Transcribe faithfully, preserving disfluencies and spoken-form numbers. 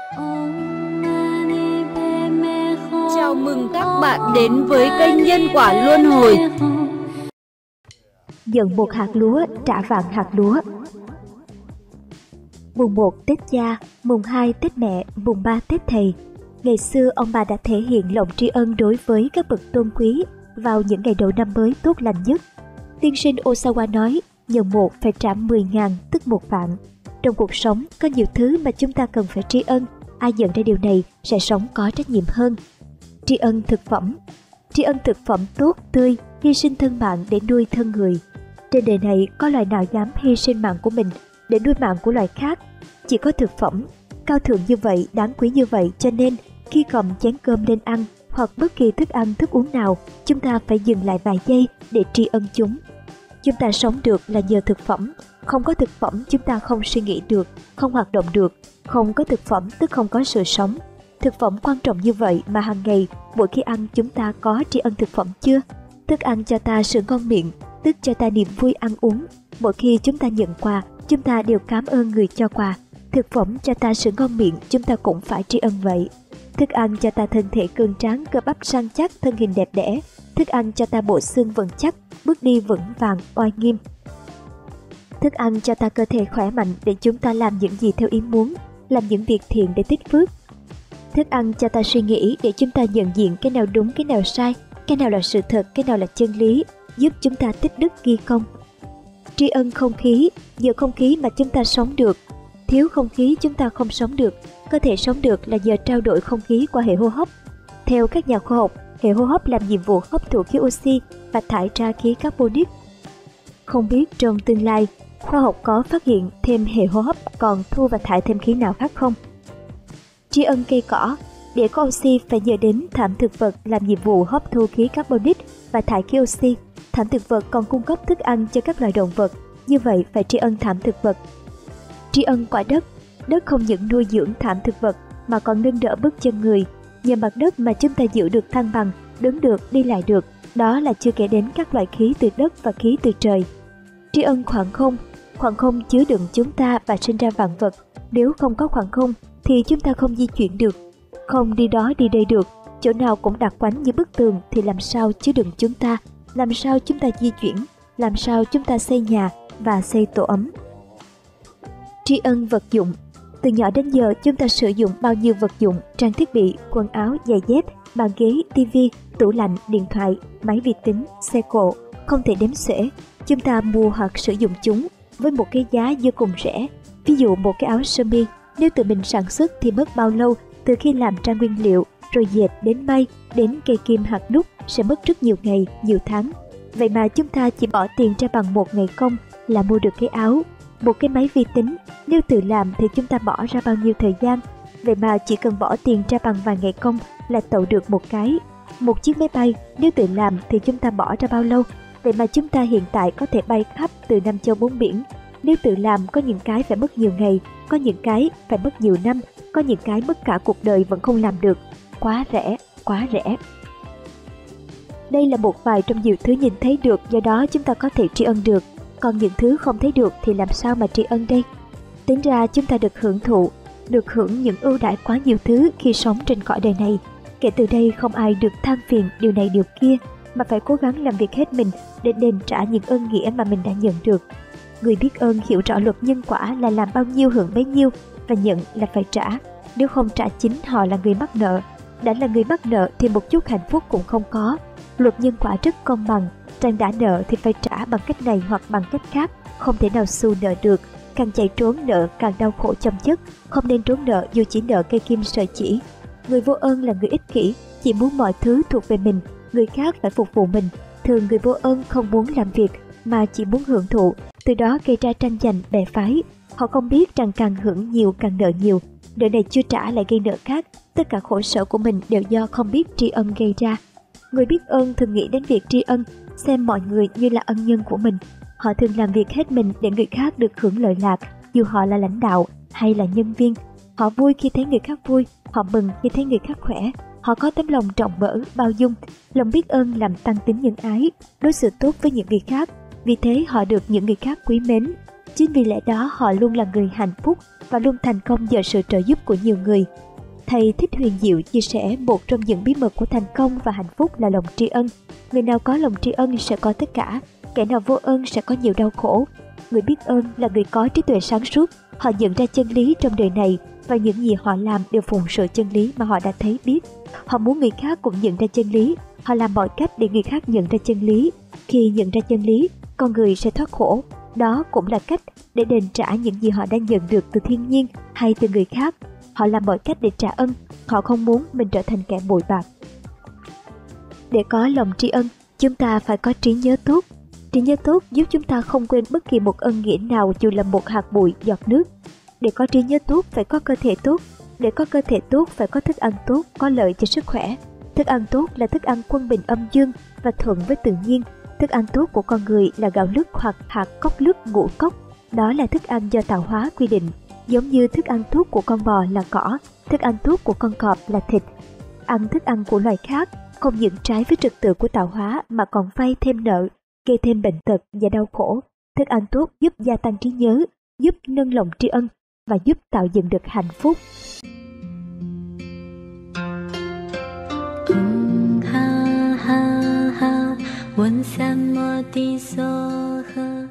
Chào mừng các bạn đến với kênh Nhân Quả Luân Hồi. Nhận một hạt lúa trả vạn hạt lúa. Mùng một Tết Cha, mùng hai Tết Mẹ, mùng ba Tết Thầy. Ngày xưa ông bà đã thể hiện lòng tri ân đối với các bậc tôn quý vào những ngày đầu năm mới tốt lành nhất. Tiên sinh Osawa nói, nhận một phải trả mười ngàn, tức một vạn. Trong cuộc sống có nhiều thứ mà chúng ta cần phải tri ân. Ai nhận ra điều này sẽ sống có trách nhiệm hơn. Tri ân thực phẩm. Tri ân thực phẩm tốt, tươi, hy sinh thân mạng để nuôi thân người. Trên đời này có loài nào dám hy sinh mạng của mình để nuôi mạng của loài khác? Chỉ có thực phẩm cao thượng như vậy, đáng quý như vậy, cho nên khi cầm chén cơm lên ăn hoặc bất kỳ thức ăn thức uống nào, chúng ta phải dừng lại vài giây để tri ân chúng. Chúng ta sống được là nhờ thực phẩm. Không có thực phẩm chúng ta không suy nghĩ được, không hoạt động được. Không có thực phẩm tức không có sự sống. Thực phẩm quan trọng như vậy mà hàng ngày mỗi khi ăn chúng ta có tri ân thực phẩm chưa? Thức ăn cho ta sự ngon miệng, tức cho ta niềm vui ăn uống. Mỗi khi chúng ta nhận quà, chúng ta đều cảm ơn người cho quà. Thực phẩm cho ta sự ngon miệng, chúng ta cũng phải tri ân vậy. Thức ăn cho ta thân thể cường tráng, cơ bắp săn chắc, thân hình đẹp đẽ. Thức ăn cho ta bộ xương vững chắc, bước đi vững vàng, oai nghiêm. Thức ăn cho ta cơ thể khỏe mạnh để chúng ta làm những gì theo ý muốn, làm những việc thiện để tích phước. Thức ăn cho ta suy nghĩ để chúng ta nhận diện cái nào đúng, cái nào sai, cái nào là sự thật, cái nào là chân lý, giúp chúng ta tích đức ghi công. Tri ân không khí, nhờ không khí mà chúng ta sống được. Thiếu không khí chúng ta không sống được. Có thể sống được là nhờ trao đổi không khí qua hệ hô hấp. Theo các nhà khoa học, hệ hô hấp làm nhiệm vụ hấp thụ khí oxy và thải ra khí carbonic. Không biết trong tương lai, khoa học có phát hiện thêm hệ hô hấp còn thu và thải thêm khí nào khác không? Tri ân cây cỏ. Để có oxy phải nhờ đến thảm thực vật làm nhiệm vụ hấp thu khí carbonic và thải khí oxy. Thảm thực vật còn cung cấp thức ăn cho các loài động vật, như vậy phải tri ân thảm thực vật. Tri ân quả đất. Đất không những nuôi dưỡng thảm thực vật mà còn nâng đỡ bước chân người. Nhờ mặt đất mà chúng ta giữ được thăng bằng, đứng được, đi lại được. Đó là chưa kể đến các loại khí từ đất và khí từ trời. Tri ân khoảng không. Khoảng không chứa đựng chúng ta và sinh ra vạn vật. Nếu không có khoảng không thì chúng ta không di chuyển được, không đi đó đi đây được. Chỗ nào cũng đặc quánh như bức tường thì làm sao chứa đựng chúng ta, làm sao chúng ta di chuyển, làm sao chúng ta xây nhà và xây tổ ấm. Tri ân vật dụng. Từ nhỏ đến giờ chúng ta sử dụng bao nhiêu vật dụng, trang thiết bị, quần áo, giày dép, bàn ghế, tivi, tủ lạnh, điện thoại, máy vi tính, xe cộ, không thể đếm xuể. Chúng ta mua hoặc sử dụng chúng với một cái giá vô cùng rẻ. Ví dụ một cái áo sơ mi, nếu tự mình sản xuất thì mất bao lâu, từ khi làm ra nguyên liệu, rồi dệt đến may, đến cây kim hạt đúc sẽ mất rất nhiều ngày, nhiều tháng. Vậy mà chúng ta chỉ bỏ tiền ra bằng một ngày công là mua được cái áo. Một cái máy vi tính, nếu tự làm thì chúng ta bỏ ra bao nhiêu thời gian. Vậy mà chỉ cần bỏ tiền ra bằng vài ngày công là tậu được một cái. Một chiếc máy bay, nếu tự làm thì chúng ta bỏ ra bao lâu. Vậy mà chúng ta hiện tại có thể bay khắp từ năm châu bốn biển. Nếu tự làm có những cái phải mất nhiều ngày, có những cái phải mất nhiều năm, có những cái mất cả cuộc đời vẫn không làm được. Quá rẻ, quá rẻ. Đây là một vài trong nhiều thứ nhìn thấy được, do đó chúng ta có thể tri ân được. Còn những thứ không thấy được thì làm sao mà tri ân đây? Tính ra chúng ta được hưởng thụ, được hưởng những ưu đãi quá nhiều thứ khi sống trên cõi đời này. Kể từ đây không ai được than phiền điều này điều kia, mà phải cố gắng làm việc hết mình để đền trả những ơn nghĩa mà mình đã nhận được. Người biết ơn hiểu rõ luật nhân quả là làm bao nhiêu hưởng bấy nhiêu, và nhận là phải trả. Nếu không trả chính họ là người mắc nợ. Đã là người mắc nợ thì một chút hạnh phúc cũng không có. Luật nhân quả rất công bằng. Rằng đã nợ thì phải trả bằng cách này hoặc bằng cách khác, không thể nào xù nợ được. Càng chạy trốn nợ càng đau khổ chồng chất. Không nên trốn nợ dù chỉ nợ cây kim sợi chỉ. Người vô ơn là người ích kỷ, chỉ muốn mọi thứ thuộc về mình, người khác phải phục vụ mình. Thường người vô ơn không muốn làm việc mà chỉ muốn hưởng thụ, từ đó gây ra tranh giành bè phái. Họ không biết rằng càng hưởng nhiều càng nợ nhiều, nợ này chưa trả lại gây nợ khác. Tất cả khổ sở của mình đều do không biết tri ân gây ra. Người biết ơn thường nghĩ đến việc tri ân, xem mọi người như là ân nhân của mình. Họ thường làm việc hết mình để người khác được hưởng lợi lạc, dù họ là lãnh đạo hay là nhân viên. Họ vui khi thấy người khác vui, họ mừng khi thấy người khác khỏe. Họ có tấm lòng rộng mở, bao dung. Lòng biết ơn làm tăng tính nhân ái, đối xử tốt với những người khác. Vì thế họ được những người khác quý mến. Chính vì lẽ đó họ luôn là người hạnh phúc và luôn thành công nhờ sự trợ giúp của nhiều người. Thầy Thích Huyền Diệu chia sẻ một trong những bí mật của thành công và hạnh phúc là lòng tri ân. Người nào có lòng tri ân sẽ có tất cả, kẻ nào vô ơn sẽ có nhiều đau khổ. Người biết ơn là người có trí tuệ sáng suốt, họ nhận ra chân lý trong đời này và những gì họ làm đều phụng sự chân lý mà họ đã thấy biết. Họ muốn người khác cũng nhận ra chân lý, họ làm mọi cách để người khác nhận ra chân lý. Khi nhận ra chân lý, con người sẽ thoát khổ. Đó cũng là cách để đền trả những gì họ đã nhận được từ thiên nhiên hay từ người khác. Họ làm mọi cách để trả ân, họ không muốn mình trở thành kẻ bội bạc. Để có lòng tri ân, chúng ta phải có trí nhớ tốt. Trí nhớ tốt giúp chúng ta không quên bất kỳ một ân nghĩa nào dù là một hạt bụi, giọt nước. Để có trí nhớ tốt phải có cơ thể tốt. Để có cơ thể tốt phải có thức ăn tốt, có lợi cho sức khỏe. Thức ăn tốt là thức ăn quân bình âm dương và thuận với tự nhiên. Thức ăn tốt của con người là gạo lứt hoặc hạt cốc lứt ngũ cốc. Đó là thức ăn do tạo hóa quy định. Giống như thức ăn tốt của con bò là cỏ, thức ăn tốt của con cọp là thịt. Ăn thức ăn của loài khác không những trái với trật tự của tạo hóa mà còn vay thêm nợ, gây thêm bệnh tật và đau khổ. Thức ăn tốt giúp gia tăng trí nhớ, giúp nâng lòng tri ân và giúp tạo dựng được hạnh phúc. ha ha ha，问三摩地梭诃。